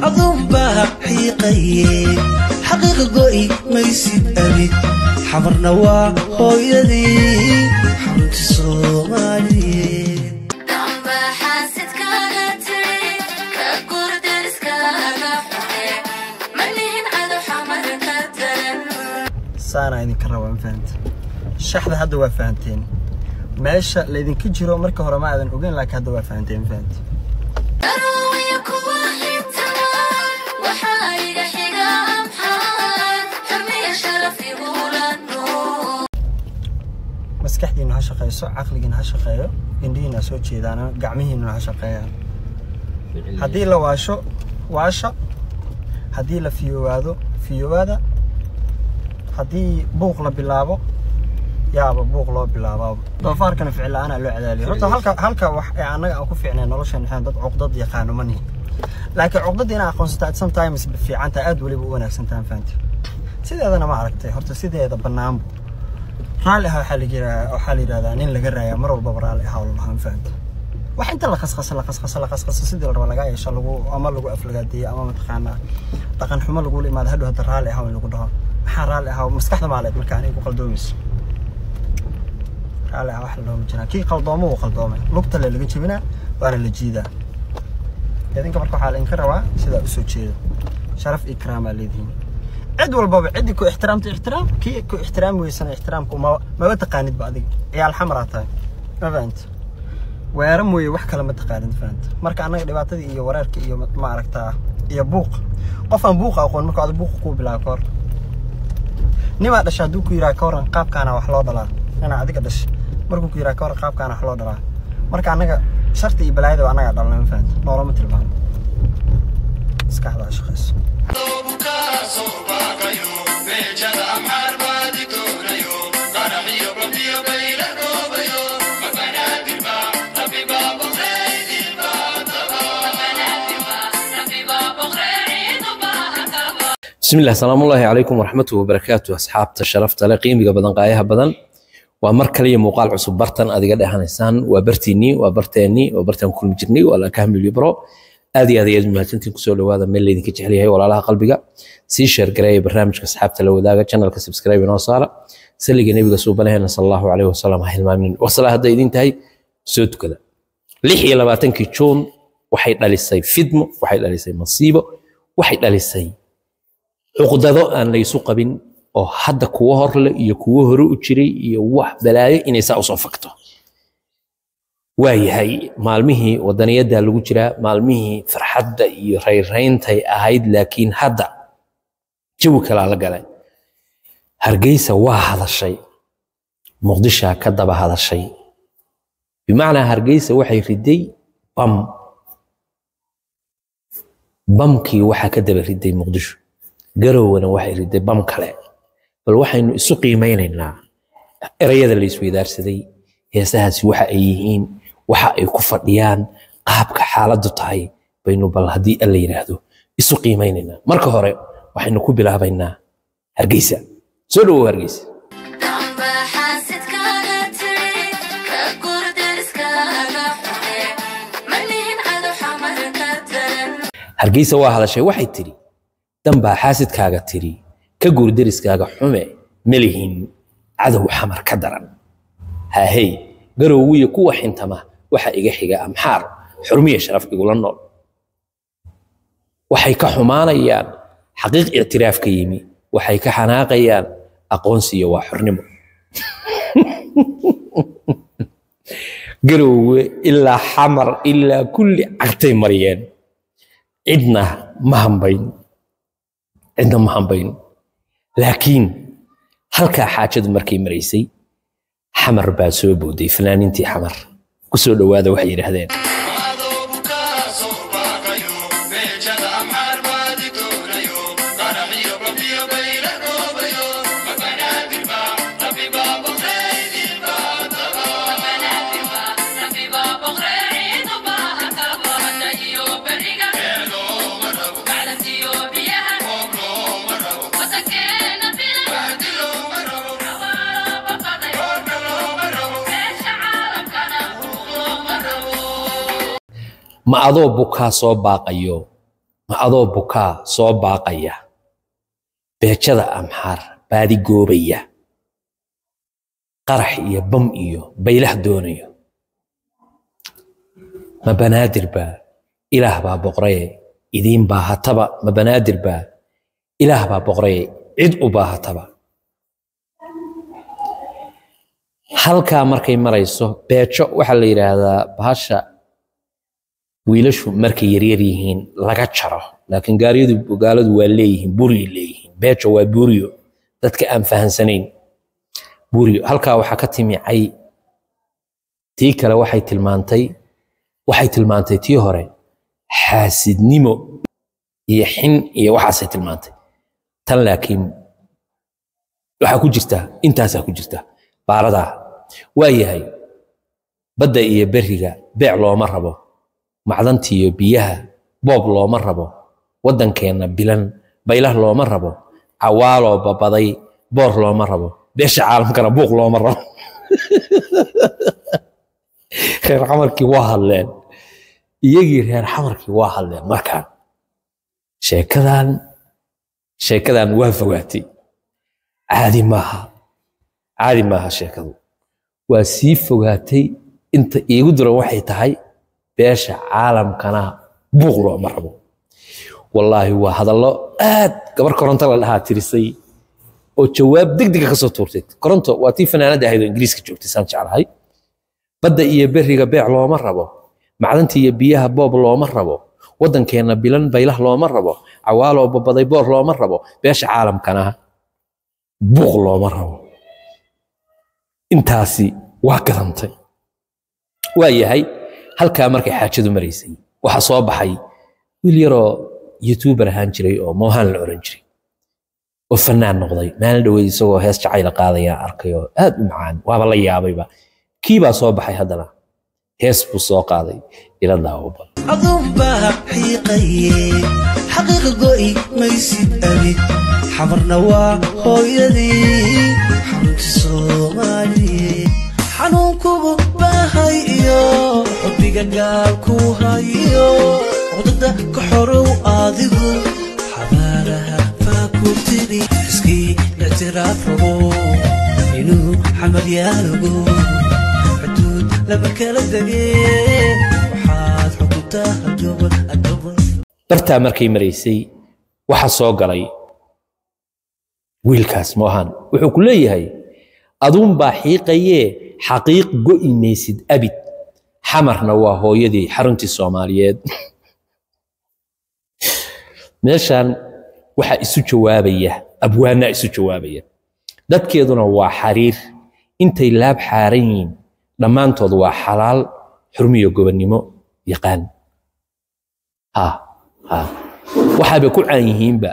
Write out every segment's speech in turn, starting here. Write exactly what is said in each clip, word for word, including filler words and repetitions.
أظن بها حقيقي حقيقة قوي ما يسيب أبد حمرنا وهو يدي حمد الصومالي سانا إذن كروا إن فهمت الشحذ هذا هو فهمتين ماشى لإذن كجرو مركه رماء إذن أقول لك هذا هو فهمتين فهمت مسكحتي إنه هالشقية سو عقلي إنه هالشقية إندينا سو شيء أنا قعميه إنه هالشقية هدي لو واشو واشا هدي لفيو هذا فيو هذا هدي بوق لبلابو يا أبو بوق له بلابو ضفار كان فعل أنا لو عدالي رحت هالك هالك وح يعني أكو في عنا نلوش إن إحنا عقدة يقانو مني لكن عقدة أنا أكون ستات sometimes في عنتا أد ولي بقولك سنتين فهمت سيدي هذا أنا ما عرفته هرت سيدي هذا بنام رالي ها حالي جرا أو حالي هذا نين لقرا يا مرور ببرالي حاول الله فهمت وحنت الله خص خص الله خص خص الله خص خص سيدي الرجال جاي إن شاء الله أمر لقوا أفلقاتي أمام تخانا لكن حمل لقوا لي ما هذا هذا رالي حاول لقوا ده حرالي ها مسكحنا مع عليك مكاني وقل دومس رالي ها واحد لهم جنا كي قل دومه وقل دومه لقطة اللي لقيت منها وأنا اللي جيدا يعني إنك بركوا حال إنك روا سيدا أسود شيء شرف إكرام اللي ذي عد والبابا عدي كو احترام احترام كي كو احترام ويسنا احترامكم ما ما بتقاند بعدي يا الحمراء تاي ما فهمت ويرموي wax kala ma taqaan fahant marka anaga dhibaatadii iyo wareerka iyo ma aragtaa iyo buuq qofan buuq aqoon marka aad buuq ku bilaa koor nima dhashaa duu ku yiraa kooran qaabkaana wax loo dhalaa ana adiga dhash markuu ku yiraa koor qaabkaana wax loo dhalaa marka anaga sharti iyo balaayada anaga dhalnaa fahant noolama tilmaan iska hada shaqeys بسم الله السلام الله عليكم ورحمة وبركاته أصحاب الشرف تلاقيم بقى بدن قايها بدن ومركلي مقال عصب برتن أدي قد إحنا وبرتيني وبرتيني وبرتين كل مجرني ولا كامل يبرو أدي أدي أدي ما تنتي كسول هذا من اللي ذيك تحليه ولا لها قلبي سي شير قراي برنامج أصحاب تلو ذاك channel كسبسكرايب نوصار سلي جنبي قصوب لهنا صلى الله عليه وسلم هاي المؤمنين وصل هذا يدين تهي سود كذا لحية لباتن كيتشون وحيد للسي فدم وحيد للسي مصيبة وحيد للسي عقدado aan la isu qabin oo hadda kuwa hor la iyo kuwa hore u jiray iyo wax balaayo inay saa u soo fakto waayahay maalmihii wadaniyada lagu jira maalmihii farxadda iyo reereentay ahayd laakiin hadda jawi kala la galay Hargeysa waa hadashay Muqdisho ka daba hadashay bimaana Hargeysa waxay riday bam bamkii waxa ka daba riday Muqdisho garowana waxay riday bam kale bal waxaynu isu qiimeynaynaa erayada la isweydaarsaday heesahaasi waxa ay yihiin waxa ay ku fadhiyaan qaabka xaaladdu tahay baynu bal hadii alla yiraahdo isu qiimeynaynaa marka hore waxaynu ku bilaabaynaa Hargeysa soo dhaw Hargeysa Hargeysa waa hadashay waxay tiri damba xaasidkaaga tiri ka guurdariskaaga xume malihin cadow xamar ka daran ha hay garowwiye kuwa xintama waxa iga xiga amxaar xurmiye sharaf igula nool waxay ka xumaanayaan xaqiiq i'tiraaf ka yimi waxay ka xanaaqayaan aqoonsiyo waa xurnimo garowwe ilaa xamar ilaa kulli cagtay mariyeen cidna ma hambayn عندنا محمبين لكن هلكا حاجة مركي مريسي حمر باسو بودي فلان انتي حمر كسو دواده وحي رهدين ma adoo bukaa soo baaqayo adoo bukaa soo baaqaya beejada amxaar baadi goobaya qarax iyo bam iyo baylah doonayo ma banaadir baa ilaah baa boqoray idiin baahataba ma banaadir baa ilaah baa boqoray cid u baahataba halkaa markay marayso beejo waxaa la yiraahdaa bahasha wiilashu markay yaryar yihiin laga jaro laakiin gaariyadu gaaladu waa leeyihiin buriyo leeyihiin beejo waa buriyo dadka aan fahansanayn buriyo halkaa waxaa ka timi cay tii kale waxay tilmaantay waxay tilmaantay tii hore xaasidnimo iyo xin iyo waxaasay tilmaantay tan laakiin waxaa ku jirta intaasaa ku jirta baaradaa waa yahay badda iyo beriga beec looma rabo macdanta iyo biyaha boob looma rabo waddankeena bilan baylah looma rabo cawaaloo babaday boor looma rabo beesha caalamkana buuq looma rabo reer xamarkii waa hadleen iyagii reer xamarkii waa hadleen markaan sheekadan sheekadan waa fogaatay caadi maaha caadi maaha sheekadu waa sii fogaatay inta iigu diran waxay tahay beesha caalamkana buuq looma rabo wallaahi waa hadallo aad gabar koronto la dhahaa tirisay oo jawaab degdega ka soo tuurtay koronto waa tii fanaanada ahayd oo ingiriiska joogtay saan jeclahay badda iyo beriga beec looma rabo macdanta iyo biyaha boob looma rabo waddankeena bilan baylah looma rabo cawaaloo babaday boor looma rabo beesha caalamkana buuq looma rabo intaasi waa gadantay waa yahay halkaa markay xaajadu maraysay waxa soo baxay wiil yaroo youtuber ahaan jiray oo moohan la oran jiray oo fanaan noqday maalin dhaweyd isagoo hees jacayl qaadaya arkayo aad u macaan waaba la yaabayba kii baa soo baxay haddana hees buu soo qaaday ila daawaba adun baa xiiqaye xaqiiqa go'i maysid abid xamarna waa hooyadii xarunta Soomaaliyeed xanuunkugu baahay iyo xubbiga gaalku hayo codada ka xorow adigu xabaalaha faakutiri iskii ictiraaf rabo inuu xamar yaalgo xuduud lama kala degee waxaad xukuntaa adoba adoba bartaa markay maraysay waxa soo galay wiilkaas moohan wuxuu ku leeyahay adun baa xiiqaye xaqiiq go'i maysid abid xamarna waa hooyadii xaruntii Soomaaliyeed meeshan waxa isu jawaabaya abwaana isu jawaabaya dadkeeduna waa xariir intay laab xaaran yihiin dhammaantood waa xalaal xurmiyo gobonnimo yaqaan ha ha waxa bay ku caan yihiinba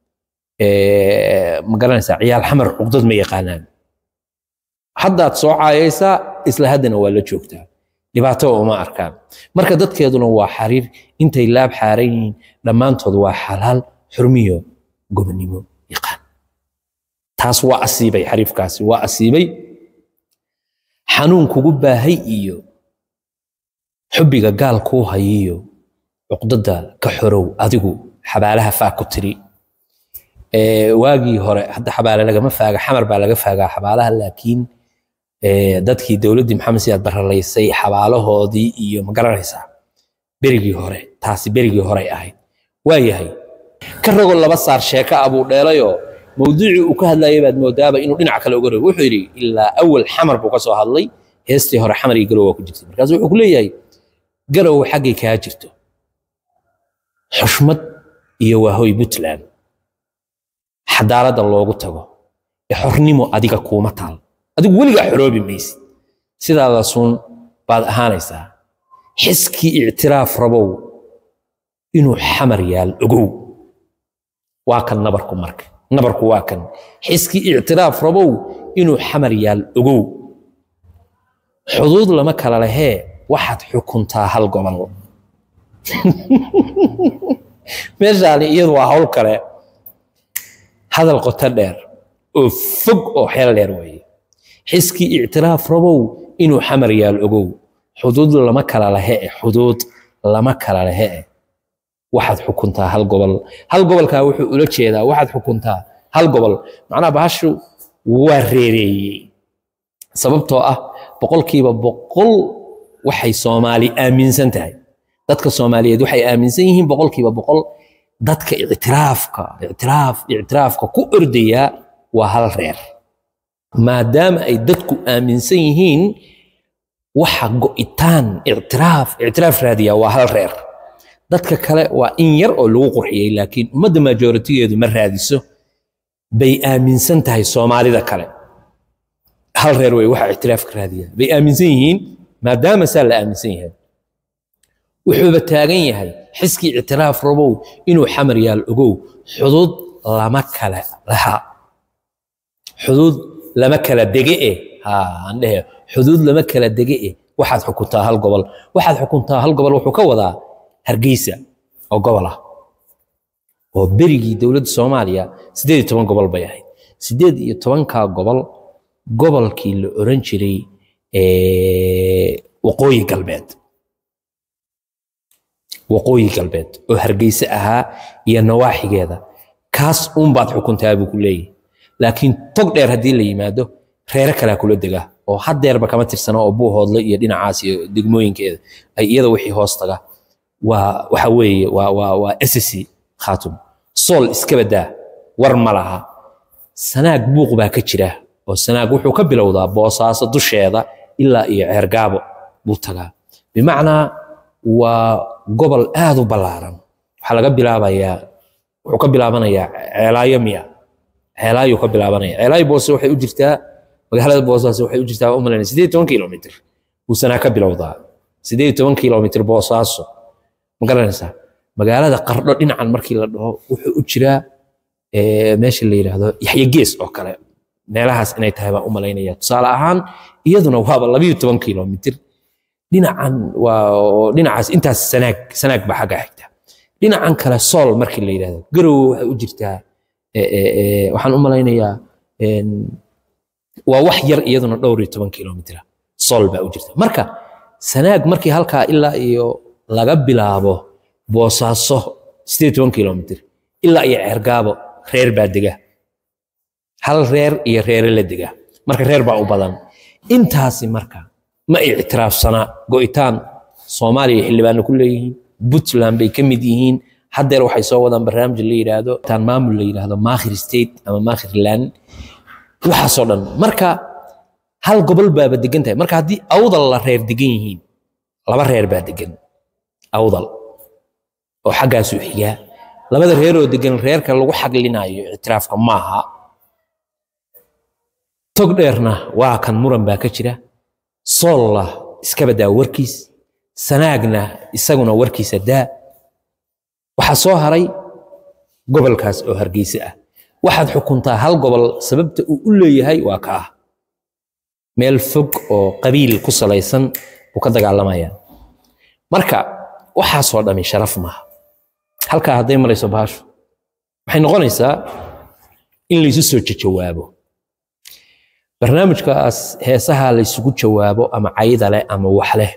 ee ma garanaysaa ciyaal xamar uqdad ma yaqaanaan haddaad soo caayaysaa isla haddana waa la joogtaa dhibaato uma arkaan marka dadkeeduna waa xariir intay laab xaaran yihiin dhammaantood waa xalaal xurmiyo gobonnimo yaqaan taas waa asiibay xariifkaasi waa asiibay xanuun kugu baahay iyo xubbiga gaal kuu hayiyo cuqdada ka xorow adigu xabaalaha faa ku tiri ee waagii hore hadda xabaale lagama faaga xamar baa laga faagaa xabaalaha laakiin ee dadkii dawladii maxamed siyaad baralaysay xabaalahoodii iyo ma garanaysaa berigii hore taasi berigii hore ahayd waa yahay ka rago laba saar sheeka abuu dheelayo mawduuci uu ka hadlayay baad moodaaba inuu dhinac kale uga rabo wuxuu yiri ilaa awal xamar buu ka soo hadlay heestii hore xamar iyo garow ku jirtay markaas wuxuu ku leeyahay garow xaggay ka jirto xushmad iyo waahoy Puntland xadaalada loogu tago ee xornimo adiga kuuma taal adigu weliga xoroobi maysid sidaada sun baad ahaanaysaa xiskii ictiraaf rabow inuu xamar yaal ogow waa kan nabarku marka nabarku waa kan xiskii ictiraaf rabow inuu xamar yaal ogow xuduud lama kala lehee waxaad xukuntaa hal gobol meeshaani iyadu waa hawl kale hadal qoto dheer oo fog oo xeel dheer weeye xiskii ictiraaf rabow inuu xamar yaal ogow xuduud lama kala lehee xuduud lama kala lehee waxaad xukuntaa hal gobol hal gobolkaa wuxuu ula jeedaa waxaad xukuntaa hal gobol macnaha bahashu waa reereeyey sababtoo ah boqolkiiba boqol waxay Soomaali aaminsan tahay dadka Soomaaliyeed waxay aaminsan yihiin boqolkiiba boqol dadka ictiraafka ictiraaf ictiraafka ku ordaya waa hal reer maadaama ay dadku aaminsan yihiin waxa go'itaan ictiraaf ictiraaf raadiya waa hal reer dadka kale waa in yar oo lagu qurxiyay laakiin ummadda majority-geedu ma raadiso bay aaminsan tahay Soomaalida kale hal reer way waxa ictiraaf ka raadiya bay aaminsan yihiin maadaama saa la aaminsan yahay wuxuu taagan yahay xiski ictiraaf rabow inuu xamar yaal ogow xuduud lama kala laha xuduud lama kala dege eh ha andhe xuduud lama kala dege eh waxaad xukuntaa hal gobol waxaad xukuntaa hal gobol wuxuu ka wadaa Hargeysa oo gobol ah oo berigii dawladda Soomaaliya sideed iyo toban gobol bay ahayd sideed iyo toban ka gobol gobolkii la oran jiray ee waqooyi galbeed waqooyi galbeed oo Hargeysa ahaa iyo nawaaxigeeda kaas uun baad xukuntaa buu ku leeyahay laakiin tog dheer hadii la yimaado reer kale kula dega oo hadeerba kama tirsana oo buu hoodle iyo dhinacaas iyo degmooyinkeeda ay iyada wixii hoos taga waa waxa weeye waa waa waa S C khatum sol iska badaa war malaha sanaag buuq baa ka jira oo sanaag wuxuu ka bilowdaa boosaaso dusheeda ilaa iyo ceergaabo buu tagaa bimaana waa gobol aad u balaaran waxa laga bilaabayaa wuxuu ka bilaabanayaa ceelaayo miya ceelaayo ka bilaabanaya ceelaayo boos waxay u jirtaa magaalada boosaaso waxay u jirtaa umaleyn sideed iyo toban kiiloomitir uu sanaa ka bilowdaa sideed iyo toban kiiloomitir boosaaso magaranaysa magaalada qardho dhinacan markii la dhaho wuxuu u jiraa ee meesha la yiraahdo Yaxya Gees oo kale meelahaas inay tahay baa umaleynaya tusaale ahaan iyaduna waaba laba iyo toban kiiloomitir dhinacan waa dhinacaas intaas sanaag sanaag ba xaga xigta dhinacan kale sool markii la yiraahdo garow waxay u jirtaa ee ee waxaan umaleynayaa een waa wax yar iyaduna dhowr iyo toban kiiloomitir sool baa u jirta marka sanaag markii halka ilaa iyo laga bilaabo boosaaso sideed iyo toban kiiloomitir ilaa iyo ceergaabo reer baa dega hal reer iyo reer la dega marka reer baa u badan intaasi marka ma ictiraafsana go'itaan Soomaaliya xildhibaan ku leeyihiin Puntland bay ka mid yihiin hadeer waxay soo wadaan barnaamij la yiraahdo tan maamul la yiraahdo Maakhir State ama Maakhirland waxa soo dhan marka hal gobol baa degan tahay marka hadii awdal la reer degan yihiin laba reer baa degan awdal oo xagaas u xiga labada reer oo degan reerka lagu xaqlinayo ictiraafka maaha tog dheerna waa kan muran baa ka jira solla iska badaa warkiis sanaagna isaguna warkiisa daa waxa soo haray gobolkaas oo Hargeysa ah waxaad xukuntaa hal gobol sababta uu u leeyahay waa ka meel fog oo qabiil ku salaysan uu ka dagaalamaya marka waxa soo dhami sharaf ma halka haday marayso baasho waxay noqonaysaa in la isu soo jawaabo barnaamijkaas heesaha la isugu jawaabo ama cayda leh ama wax leh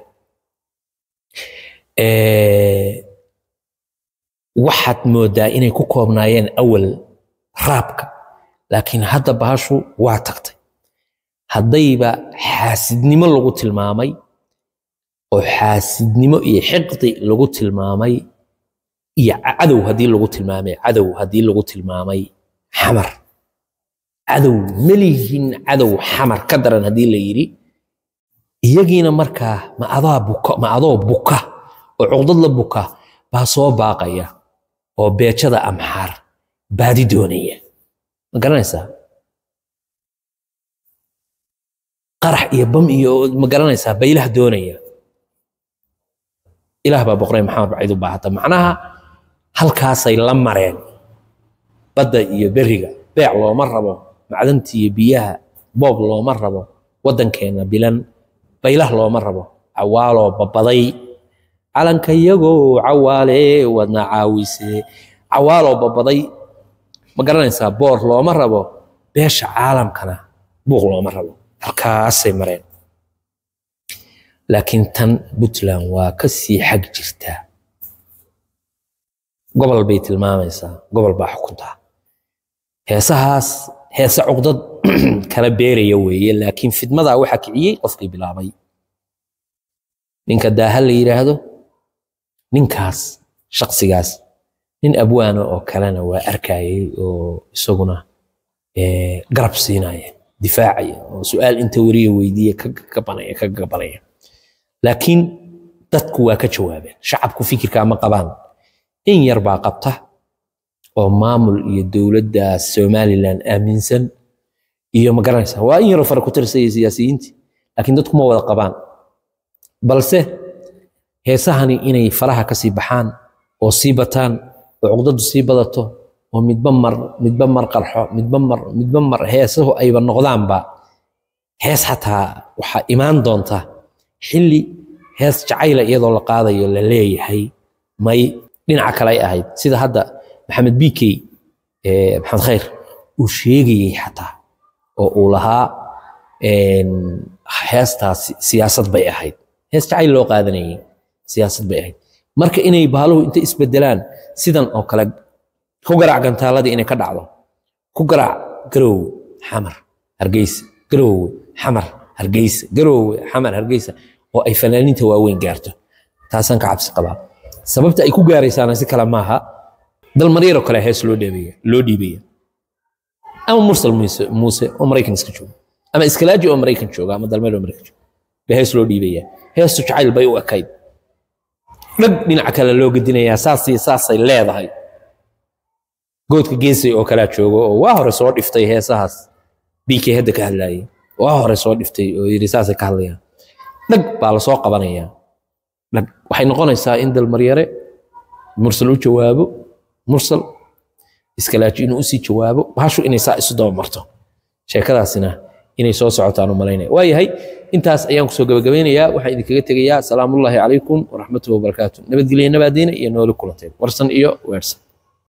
ee waxaad moodaa inay ku koobnaayeen awal raabka laakiin hadda baashu waa tagtay hadayba xaasidnimo lagu tilmaamay oo xaasidnimo iyo xiqdi lagu tilmaamay iyo cadow hadii lagu tilmaamay cadow hadii lagu tilmaamay xamar cadow malihin cadow xamar ka daran hadii la yiri iyagiina markaa ma adaa buka ma adoo buka oo cuqdad la buka baa soo baaqaya oo beejada amxaar baadi doonaya ma garanaysaa qarax iyo bam iyo ma garanaysaa baylah doonaya ilaah baa boqoray maxamed baciid u baahata macnaha halkaasay la mareen badda iyo beriga beec looma rabo macdantii iyo biyaha boob looma rabo wadankeena bilan baylah looma rabo cawaalo babaday calanka iyagoo cawaale wadna caawise cawaalo babaday ma garanaysaa boor looma rabo beesha caalamkana buuq looma rabo halkaasay mareen laakiin tan Puntland waa ka sii xag jirtaa gobol bay tilmaamaysaa gobol baa xukuntaa heesahaas heesa cuqdad kala beeraya weeye laakiin fidmada waxa kiciyay qofkii bilaabay ninka daaha la yiraahdo ninkaas shakhsigaas nin abwaano oo kalena waa arkayay oo isaguna ee garab siinaya difaacaya oo su'aal inta wariye weydiiye ka gabanaya ka gabanaya laakiin dadku waa ka jawaabeen shacabku fikirka ma qabaan in yar baa qabta oo maamul iyo dawladda Somaliland aaminsan iyo ma garanaysa waa in yar farq ku tirsay siyaasiyiinta laakiin dadku ma wada qabaan balse heesahani inay faraha ka sii baxaan oo sii bataan oo cuqdadu sii badato oo midba mar midba mar qarxo midba mar midba mar heesahu ayba noqdaanba hees xataa waxa imaan doonta xilli hees jacayl iyadoo la qaadayo la leeyahay may dhinaca kale ay ahayd sida hadda maxamed bikey ee maxamed khayr uu sheegayay xataa oo uu lahaa een heestaas siyaasad bay ahayd hees jacayl loo qaadanayay siyaasad bay ahayd marka inay baaluhu inta isbedelaan sidan oo kale ku garaac gantaaladii inay ka dhacdo ku garaac garow xamar hargeysa garow xamar hargeysa garow xamar hargeysa oo ay fanaaniinta waaweyn gaarto taasan ka cabsi qabaa sababta ay ku gaaraysaana si kala maaha dal mariiro kale hees loo dhiibaya loo dhiibaya ama mursal muuse muuse oo maraykan iska jooga ama iskalaaji oo maraykan jooga ama dalmeed oo maraykan jooga hees loo dhiibaya heestu jacayl bay u ekayd dhag dhinaca kale loo gadinayaa saasii saasay leedahay goodka geesay oo kala joogo oo waa hore soo dhiftay heesahaas bikey hadda ka hadlayay waa hore soo dhiftay oo yiri saasay ka hadlayaan dhag baa la soo qabanayaa dhag waxay noqonaysaa in dal maryare mursal u jawaabo mursal iskalaaji inuu sii jawaabo baashu inay saa isu daba marto sheekadaasina inay soo socotaan u malaynaya waa yahay intaas ayaan ku soo gabagabeynayaa waxaan idinkaga tegayaa salaamullaahi calaykum waraxmatullahi wabarakaatuh nabadgelyo nabaadiina iyo nooli kulanteen warsan iyo weersan